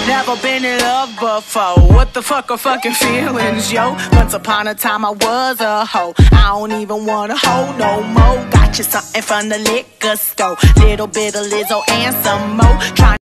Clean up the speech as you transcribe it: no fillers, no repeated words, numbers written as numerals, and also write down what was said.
Never been in love before. What the fuck are fucking feelings, yo? Once upon a time I was a hoe. I don't even want a hoe no more. Got you something from the liquor store. Little bit of Lizzo and some more.